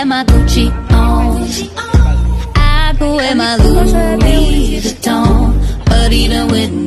have my Gucci on. I could wear my Louis Vuitton, but even with